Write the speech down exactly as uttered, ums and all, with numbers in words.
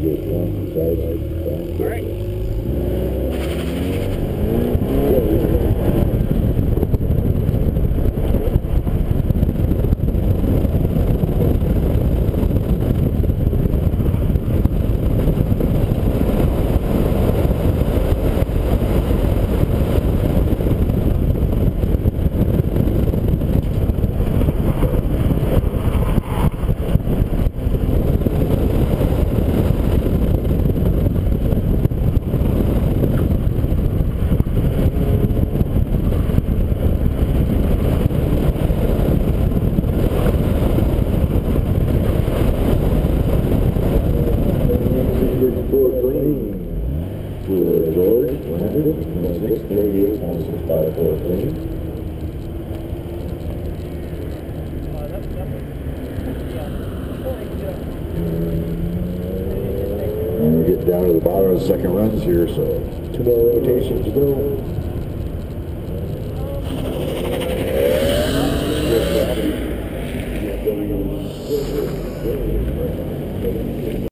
All right. And we're getting down to the bottom of the second runs here, so two more rotations to go.